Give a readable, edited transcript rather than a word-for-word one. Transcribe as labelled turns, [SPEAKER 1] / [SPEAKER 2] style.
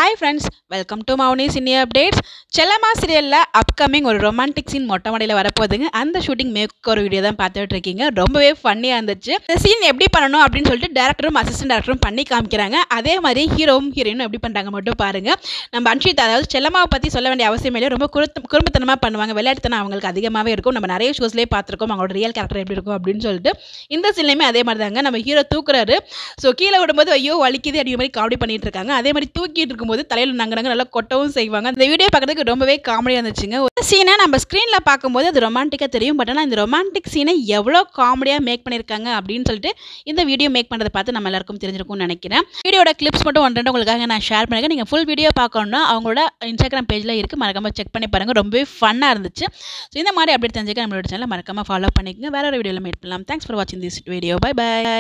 [SPEAKER 1] Hi friends, welcome to Maunis Cine Updates. செல்லம்மா சீரியல்ல upcoming ஒரு romantic scene மொட்டை மாடியில் வரப்போகுதுங்க. அந்த ஷூட்டிங் மேக் ஒரு வீடியோ தான் பார்த்துட்டு இருக்கீங்க. ரொம்பவே ஃபன்னியாக இருந்துச்சு. இந்த சீன் எப்படி பண்ணணும் அப்படின்னு சொல்லிட்டு டேரக்டரும் அசிஸ்டன்ட் டேரக்டரும் பண்ணி காமிக்கிறாங்க. அதே மாதிரி ஹீரோவும் ஹீரோயினும் எப்படி பண்ணுறாங்க மட்டும் பாருங்க. நம்ம அன்ஷிதா, அதாவது செல்லம்மாவை பற்றி சொல்ல வேண்டிய அவசியம் இல்லை. ரொம்ப குறும்புத்தனமாக பண்ணுவாங்க. விளையாட்டுத்தனம் அவங்களுக்கு அதிகமாகவே இருக்கும். நம்ம நிறைய ஷோஸ்லேயே பார்த்துருக்கோம் அவங்களோட ரியல் கேரக்டர் எப்படி இருக்கும் அப்படின்னு சொல்லிட்டு. இந்த சீன்லையுமே அதே மாதிரி தாங்க. நம்ம ஹீரோ தூக்குறாரு. ஸோ கீழே விடும்போது ஐயோ வலிக்குது அப்படிங்கிற மாதிரி காமெடி பண்ணிட்டு இருக்காங்க. அதே மாதிரி தூக்கிட்டு இருக்கும்போது தலையில் நங்க நல்லா கொட்டவும் செய்வாங்க. அந்த வீடியோ பார்க்கறதுக்கு ரொம்பவே காமெடியாக இருந்துச்சுங்க. ஒரு சீனை நம்ம ஸ்க்ரீனில் பார்க்கும்போது அது ரொமான்டிக்காக தெரியும். பட் ஆனால் இந்த ரொமான்டிக் சீனை எவ்வளோ காமெடியாக மேக் பண்ணியிருக்காங்க அப்படின்னு சொல்லிட்டு இந்த வீடியோ மேக் பண்ணுறதை பார்த்து நம்ம எல்லாருக்கும் தெரிஞ்சிருக்கும்னு நினைக்கிறேன். வீடியோட கிளிப்ஸ் மட்டும் 1-2 உங்களுக்காக நான் ஷேர் பண்ணிருக்கேன். நீங்கள் ஃபுல் வீடியோ பார்க்கணும்னா அவங்களோட இன்ஸ்டாகிராம் பேஜில் இருக்குது. மறக்காம செக் பண்ணி பாருங்கள். ரொம்பவே ஃபன்னாக இருந்துச்சு. ஸோ இந்த மாதிரி அப்டேட் தெரிஞ்சுக்க நம்மளோட சேனலை மறக்காம ஃபாலோ பண்ணிக்கோங்க. வேற ஒரு வீடியோவில் மீட் பண்ணலாம். தேங்க்ஸ் ஃபார் வாட்சிங் திஸ் வீடியோ. Bye by.